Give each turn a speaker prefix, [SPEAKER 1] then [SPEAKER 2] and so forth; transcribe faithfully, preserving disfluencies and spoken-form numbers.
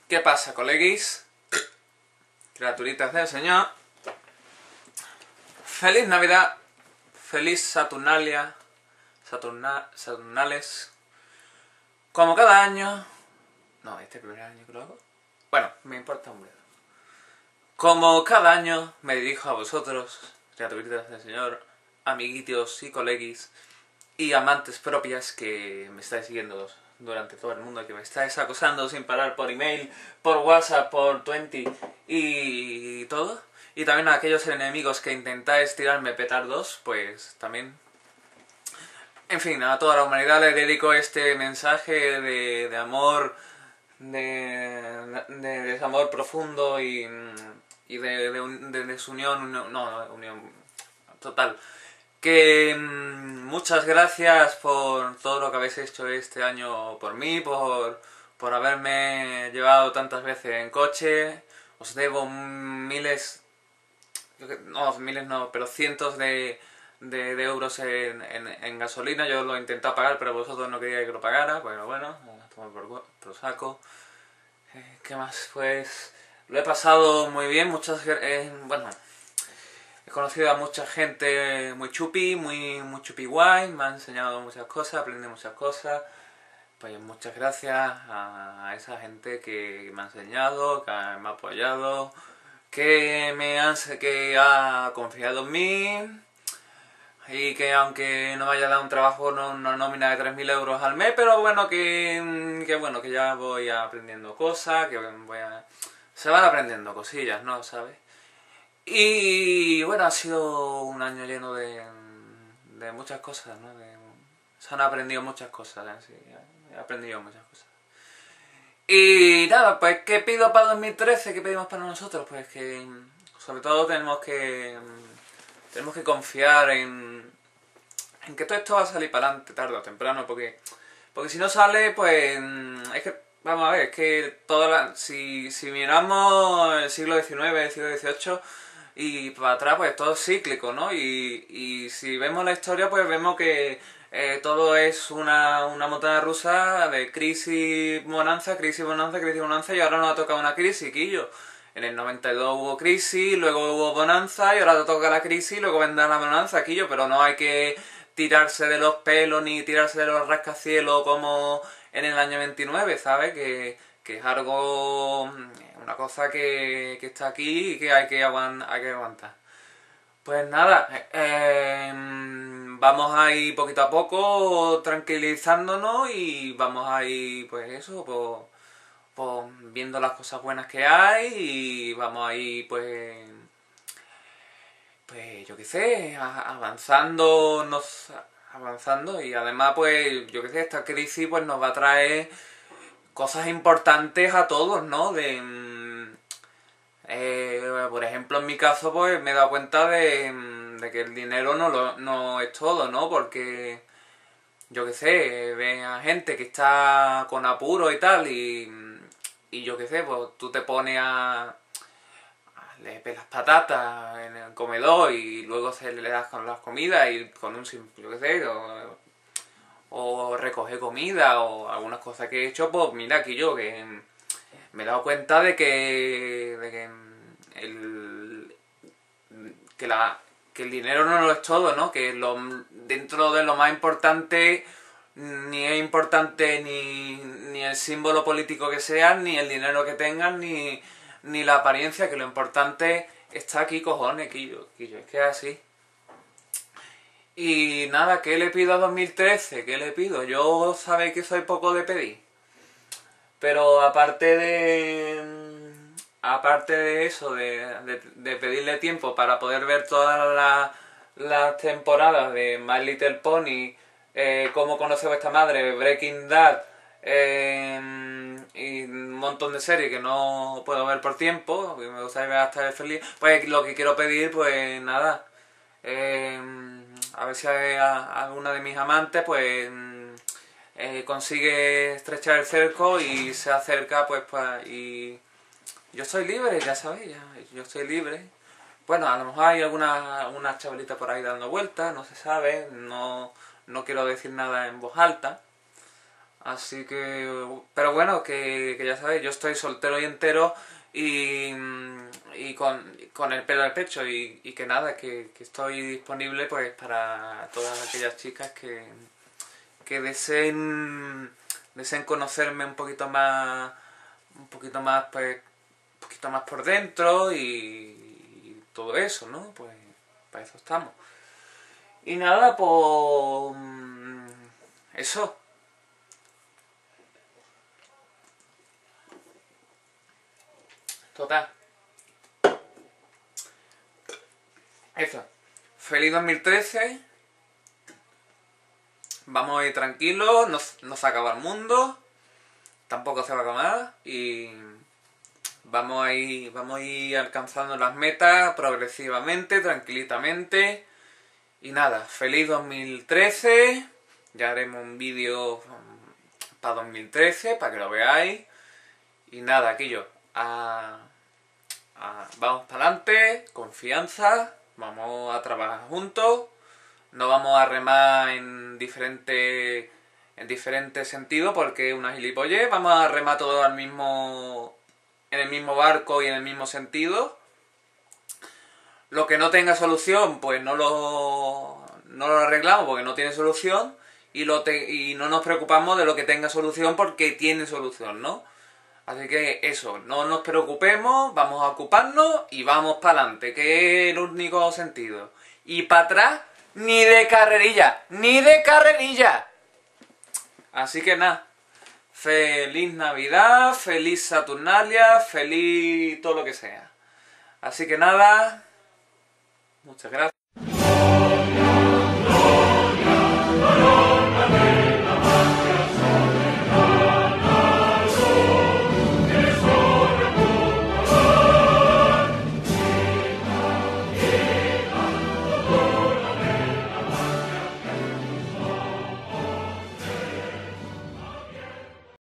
[SPEAKER 1] ¿Qué pasa, coleguis? Criaturitas del Señor. Feliz Navidad. Feliz Saturnalia. Saturna, Saturnales. Como cada año... No, este primer año que lo hago. Bueno, me importa un bledo. Como cada año me dirijo a vosotros, criaturitas del Señor, amiguitos y coleguis y amantes propias que me estáis siguiendo durante todo el mundo, que me estáis acosando sin parar por email, por WhatsApp, por Twenty y todo. Y también a aquellos enemigos que intentáis tirarme petardos, pues también. En fin, a toda la humanidad le dedico este mensaje de, de amor, de, de desamor profundo y, y de, de, de desunión, no, no, unión total. Que mmm, muchas gracias por todo lo que habéis hecho este año por mí, por, por haberme llevado tantas veces en coche. Os debo miles, no, miles no, pero cientos de, de, de euros en, en, en gasolina. Yo lo he intentado pagar, pero vosotros no queríais que lo pagara. Bueno, bueno, toma por, por saco. Eh, ¿Qué más? Pues lo he pasado muy bien, muchas eh, bueno... He conocido a mucha gente muy chupi, muy, muy chupi guay, me ha enseñado muchas cosas, aprendí muchas cosas. Pues muchas gracias a esa gente que me ha enseñado, que me ha apoyado, que me han, que ha confiado en mí y que aunque no me haya dado un trabajo, no, una nómina de tres mil euros al mes, pero bueno, que, que bueno, que ya voy aprendiendo cosas, que voy a... Se van aprendiendo cosillas, ¿no? ¿Sabes? Y bueno, ha sido un año lleno de, de muchas cosas, ¿no? De, se han aprendido muchas cosas, ¿eh? Sí, he aprendido muchas cosas. Y nada, pues ¿qué pido para dos mil trece? ¿Qué pedimos para nosotros? Pues que sobre todo tenemos que tenemos que confiar en, en que todo esto va a salir para adelante tarde o temprano, porque porque si no sale, pues es que vamos a ver, es que toda la, si, si miramos el siglo diecinueve, el siglo dieciocho y para atrás, pues todo es cíclico, ¿no? Y, y si vemos la historia, pues vemos que eh, todo es una, una montaña rusa de crisis, bonanza, crisis, bonanza, crisis, bonanza, y ahora nos ha tocado una crisis, quillo. En el noventa y dos hubo crisis, luego hubo bonanza, y ahora te toca la crisis, y luego vendrá la bonanza, quillo, pero no hay que tirarse de los pelos ni tirarse de los rascacielos como en el año veintinueve, ¿sabes? Que, que es algo... una cosa que, que está aquí y que hay que, aguant, hay que aguantar. Pues nada, eh, vamos a ir poquito a poco tranquilizándonos y vamos a ir, pues eso, pues, pues viendo las cosas buenas que hay y vamos a ir, pues, pues yo qué sé, avanzando, nos, avanzando y además, pues, yo qué sé, esta crisis pues nos va a traer cosas importantes a todos, ¿no? De, eh, por ejemplo, en mi caso, pues me he dado cuenta de, de que el dinero no, lo, no es todo, ¿no? Porque, yo qué sé, ven a gente que está con apuro y tal, y, y yo qué sé, pues tú te pones a... le pelas patatas en el comedor y luego se le das con las comidas y con un... yo qué sé, o, o recoger comida o algunas cosas que he hecho, pues mira aquí yo que me he dado cuenta de que, de que el que la que el dinero no lo es todo, ¿no? Que lo, dentro de lo más importante ni es importante ni, ni el símbolo político que sean, ni el dinero que tengan, ni, ni la apariencia, que lo importante está aquí, cojones, Quillo, Quillo, es que es así. Y nada, ¿qué le pido a dos mil trece? ¿Qué le pido? Yo sabéis que soy poco de pedir. Pero aparte de... Aparte de eso, de, de, de pedirle tiempo para poder ver todas las, las temporadas de My Little Pony, eh, Cómo conoce vuestra madre, Breaking Bad, eh, y un montón de series que no puedo ver por tiempo, me gustaría ver hasta el feliz, pues lo que quiero pedir, pues nada... Eh, a ver si hay a, alguna de mis amantes pues eh, consigue estrechar el cerco y se acerca pues, pues y yo estoy libre, ya sabéis, ya, yo estoy libre. Bueno, a lo mejor hay alguna una chavalita por ahí dando vueltas, no se sabe, no, no quiero decir nada en voz alta. Así que... Pero bueno, que, que ya sabéis, yo estoy soltero y entero y, y con, con el pelo al pecho y, y que nada, que, que estoy disponible pues para todas aquellas chicas que, que deseen, deseen conocerme un poquito más, un poquito más, pues, un poquito más por dentro y, y todo eso, ¿no? Pues para eso estamos. Y nada, pues... Eso. Total. Eso. Feliz dos mil trece. Vamos a ir tranquilos, no, no se acaba el mundo. Tampoco se va a acabar. Y vamos a ir, vamos a ir alcanzando las metas progresivamente, tranquilitamente. Y nada, feliz dos mil trece. Ya haremos un vídeo para dos mil trece, para que lo veáis. Y nada, aquí yo. A, a, vamos para adelante, confianza. Vamos a trabajar juntos. No vamos a remar en diferentes en diferentes sentidos porque es una gilipollez. Vamos a remar todos al mismo, en el mismo barco y en el mismo sentido. Lo que no tenga solución, pues no lo, no lo arreglamos porque no tiene solución. Y, lo te, y no nos preocupamos de lo que tenga solución porque tiene solución, ¿no? Así que eso, no nos preocupemos, vamos a ocuparnos y vamos para adelante, que es el único sentido. Y para atrás, ni de carrerilla, ni de carrerilla. Así que nada, feliz Navidad, feliz Saturnalia, feliz todo lo que sea. Así que nada, muchas gracias.